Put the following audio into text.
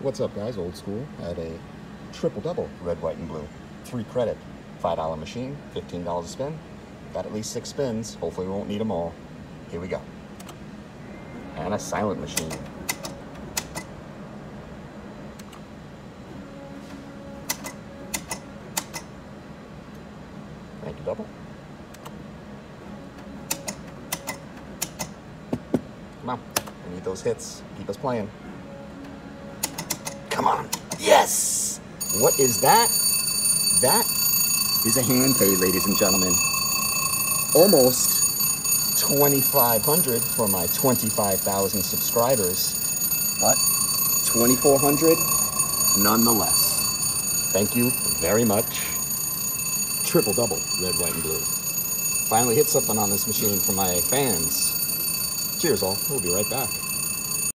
What's up, guys? Old School had a triple-double red, white, and blue. 3 credit, $5 machine, $15 a spin. Got at least 6 spins. Hopefully we won't need them all. Here we go. And a silent machine. Thank you, double. Come on, we need those hits. Keep us playing. Come on. Yes! What is that? That is a hand pay, ladies and gentlemen. Almost 2,500 for my 25,000 subscribers, but 2,400 nonetheless. Thank you very much. Triple double, red, white, and blue. Finally hit something on this machine for my fans. Cheers all. We'll be right back.